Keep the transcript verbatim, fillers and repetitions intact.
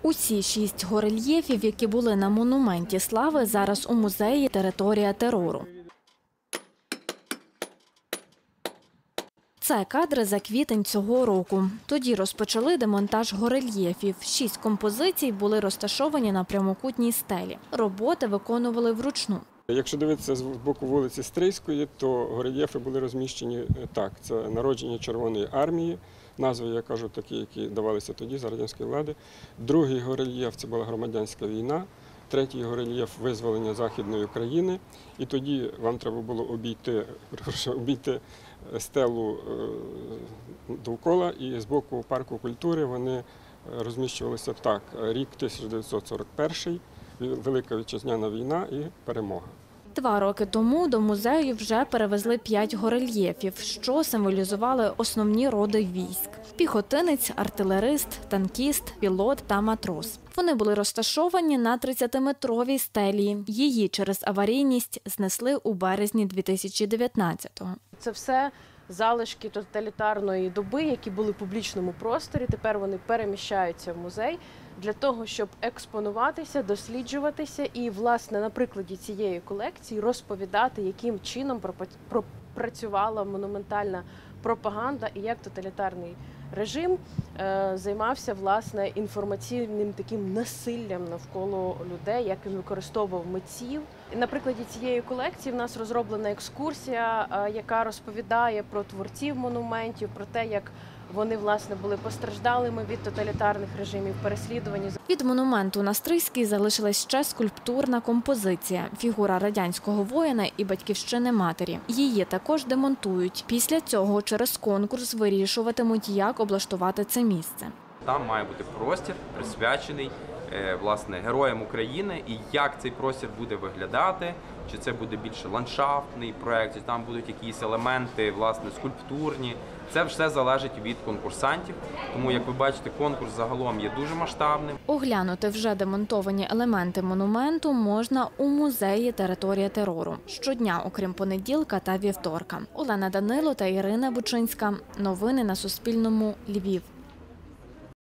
Усі шість горельєфів, які були на монументі слави, зараз у музеї «Територія терору». Це кадри за квітень цього року. Тоді розпочали демонтаж горельєфів. Шість композицій були розташовані на прямокутній стелі. Роботи виконували вручну. Якщо дивитися з боку вулиці Стрийської, то горельєфи були розміщені так. Це народження Червоної армії, назви, я кажу, такі, які давалися тоді за радянської влади. Другий горельєф – це була громадянська війна. Третій горельєф – визволення Західної України. І тоді вам треба було обійти, обійти стелу довкола. І з боку парку культури вони розміщувалися так. Рік тисяча дев'ятсот сорок перший, Велика Вітчизняна війна і перемога. Два роки тому до музею вже перевезли п'ять горельєфів, що символізували основні роди військ – піхотинець, артилерист, танкіст, пілот та матрос. Вони були розташовані на тридцятиметровій стелі. Її через аварійність знесли у березні дві тисячі дев'ятнадцятого. Це все залишки тоталітарної доби, які були в публічному просторі. Тепер вони переміщаються в музей для того, щоб експонуватися, досліджуватися і, власне, на прикладі цієї колекції розповідати, яким чином пропрацювала монументальна пропаганда і як тоталітарний режим е, займався, власне, інформаційним таким насиллям навколо людей, як він використовував митців. На прикладі цієї колекції в нас розроблена екскурсія, е, яка розповідає про творців монументів, про те, як вони, власне, були постраждалими від тоталітарних режимів, переслідувані. Від монументу на Стрийській залишилась ще скульптурна композиція – фігура радянського воїна і батьківщини матері. Її також демонтують. Після цього через конкурс вирішуватимуть, як облаштувати це місце. Там має бути простір, присвячений власне героям України, і як цей простір буде виглядати, чи це буде більше ландшафтний проєкт, чи там будуть якісь елементи, власне, скульптурні. Це все залежить від конкурсантів, тому, як ви бачите, конкурс загалом є дуже масштабним. Оглянути вже демонтовані елементи монументу можна у музеї «Територія терору» щодня, окрім понеділка та вівторка. Олена Данило та Ірина Бучинська. Новини на Суспільному. Львів.